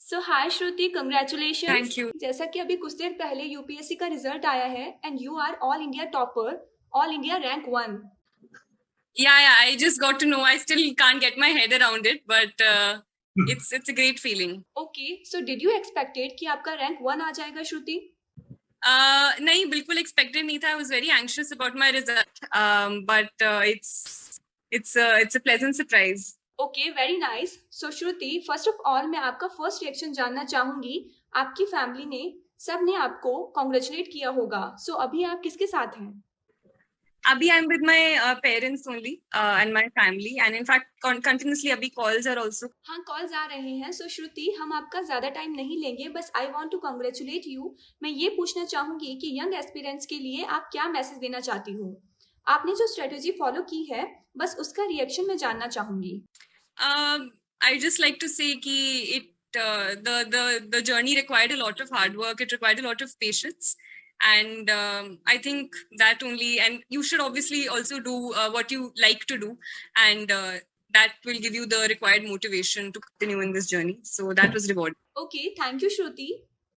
So hi Shruti, congratulations. Thank you. जैसा कि अभी कुछ देर पहले यूपीएससी का रिजल्ट आया है and you are all India topper, all India rank 1। Yeah, I just got to know. I still can't get my head around it, but it's a great feeling. Okay, so did you expected कि आपका rank 1 आ जाएगा श्रुति? नहीं, बिल्कुल expected नहीं था. I was very anxious about my result, but it's a pleasant surprise. Okay, very nice. So Shruti, first of all मैं आपका first reaction जानना चाहूंगी। आपकी फैमिली ने, सब ने आपको कॉन्ग्रेचुलेट किया होगा। सो अभी आप किसके साथ हैं? Abhi, I'm with my parents only and my family, and in fact, continuously abhi calls are also. हाँ, कॉल्स आ रहे हैं। सो श्रुति, हम आपका ज्यादा टाइम नहीं लेंगे, बस I want to congratulate you. मैं ये पूछना चाहूंगी कि यंग एस्पिरेंट्स के लिए आप क्या मैसेज देना चाहती हो? आपने जो स्ट्रेटेजी फॉलो की है, बस उसका रिएक्शन मैं जानना चाहूंगी। I just like to say कि the journey required a lot of hard work. It required a lot of patience, and I think that only. And you should obviously also do what you like to do, and that will give you the required motivation to continue in this journey. So that was rewarding. Okay, thank you Shruti.